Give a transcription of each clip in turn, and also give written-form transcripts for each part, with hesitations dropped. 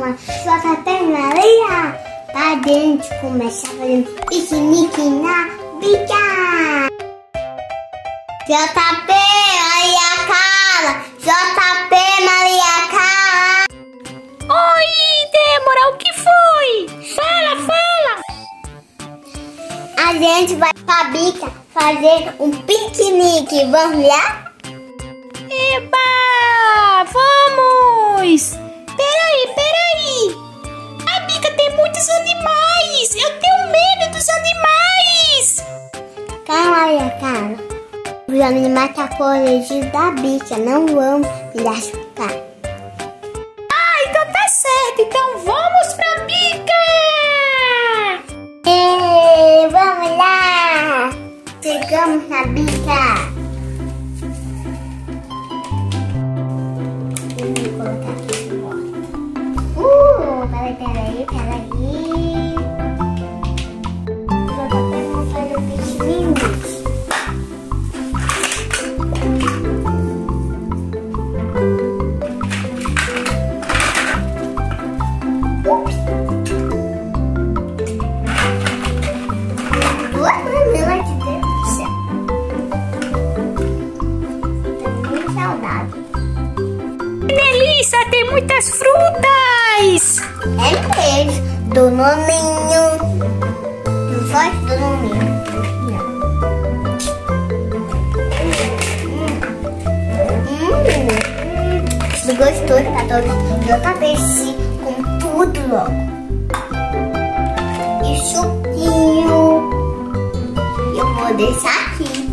uma JP Maria pra gente começar fazendo piquenique na bica. JP Maria Carla, JP Maria Carla. Oi, Débora, o que foi? Fala, fala. A gente vai pra bica fazer um piquenique, vamos lá? Eba, vamos! Peraí! A bica tem muitos animais! Eu tenho medo dos animais! Calma aí, cara. Os animais estão protegidos da bica, não vamos me machucar. Ah, então tá certo! Então vamos pra bica! Ei, vamos lá! Chegamos na bica. Vou colocar aqui agora. Peraí. Eu tô até fazer o piquenique. Duas panelas de delícia. Tô muito saudável. Delícia, tem muitas frutas! É mesmo, do nominho. Não gosto do nominho. Gostoso, tá todo. Eu acabei com tudo logo. E suquinho. Eu vou deixar aqui.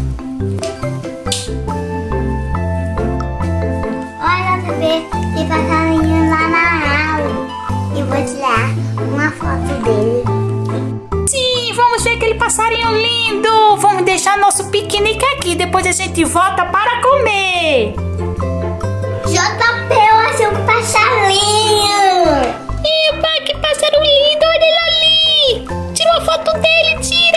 Olha, bebê, tem passarinho lá na aula. E vou tirar uma foto dele. Sim, vamos ver aquele passarinho lindo! Vamos deixar nosso piquenique aqui, depois a gente volta para comer! JP, eu achei um passarinho. Eba, que pássaro lindo! Olha ele ali! Tira uma foto dele! Tira!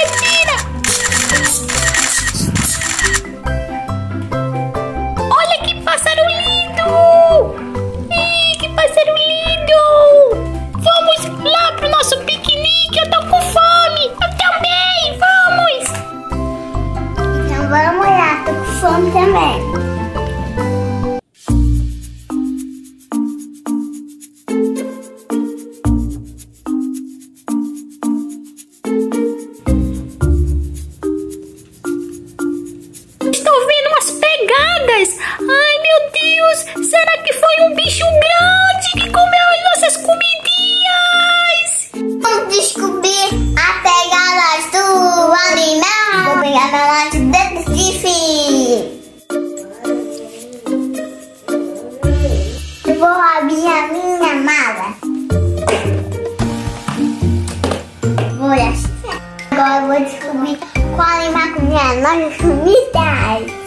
Olha que pássaro lindo! Ih, que pássaro lindo! Vamos lá pro nosso piquenique! Eu tô com fome! Eu também! Vamos! Então vamos lá, tô com fome também. Estou vendo umas pegadas! Ai, meu Deus! Será que foi um bicho grande que comeu as nossas comidinhas? Vamos descobrir a pegada do animal. Vou pegar meu lanche dentro de fim. Eu vou abrir a minha mala. Vou achar. Agora eu vou descobrir qual animal comeu as nossas comidas.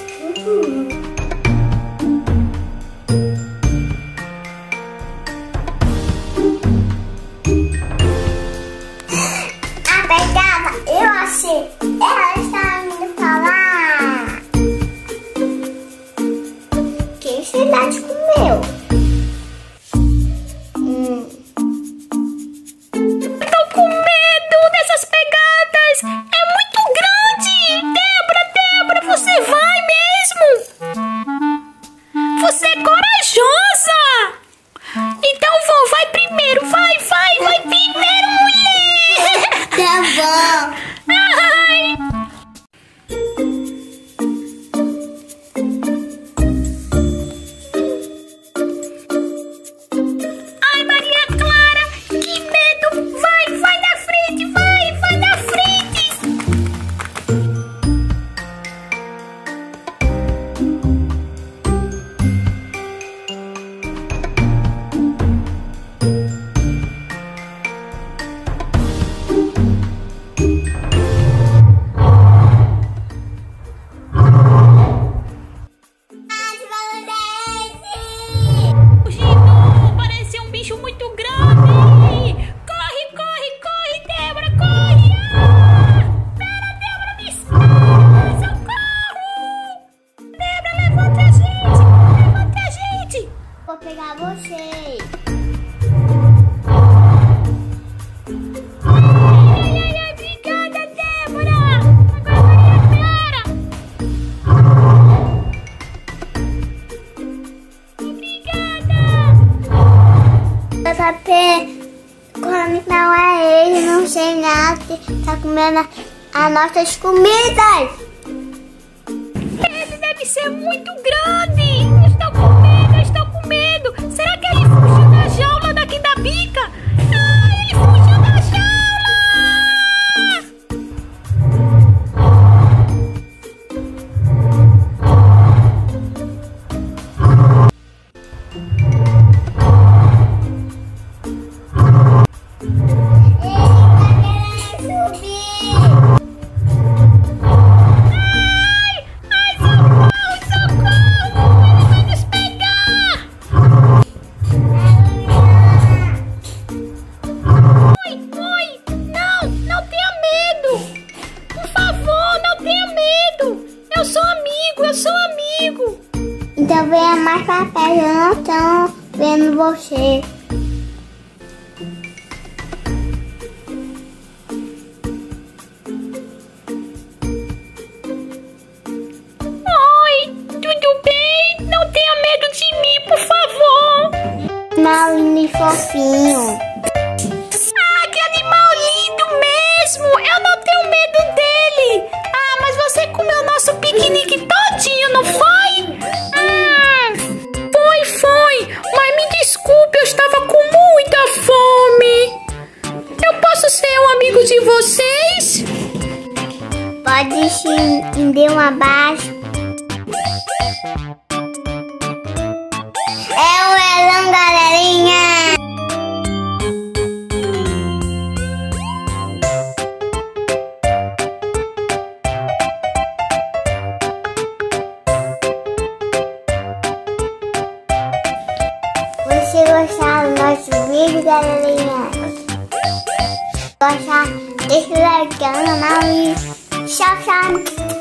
A pegada, eu achei. Ela está vindo falar. Quem será que comeu? Tô com medo dessas pegadas! É muito grande! Débora, você vai mesmo? Você é corajosa! Então vai primeiro! Vai primeiro, mulher! Tá bom. Ai! Ai, Maria Clara, que medo! Vai na frente, vai na frente! Fugindo! Parece um bicho muito grande! Corre, Débora, corre! Ah! Pera, Débora, me salva! Socorro! Débora, levanta a gente! Vou pegar vocês. quando não é ele, não sei nada, tá comendo as nossas comidas. Ele deve ser muito grande. Eu estou com medo, eu estou com medo. Será que ele fugiu da jaula daqui da bica? Ah, ele fugiu da jaula! Eu sou amigo. Então venha mais pra perto, eu não tô vendo você. Oi, tudo bem? Não tenha medo de mim, por favor. Malinho fofinho. Ah, que animal lindo mesmo. Eu não tenho medo dele. Ah, mas você comeu nosso piquenique todinho, não foi? Foi. Mas me desculpe, eu estava com muita fome. Eu posso ser um amigo de vocês? Pode sim, me dê um abraço. É o melão, galerinha. Se gostar do nosso vídeo, galerinha, gostar, deixa o like no canal e tchau, tchau.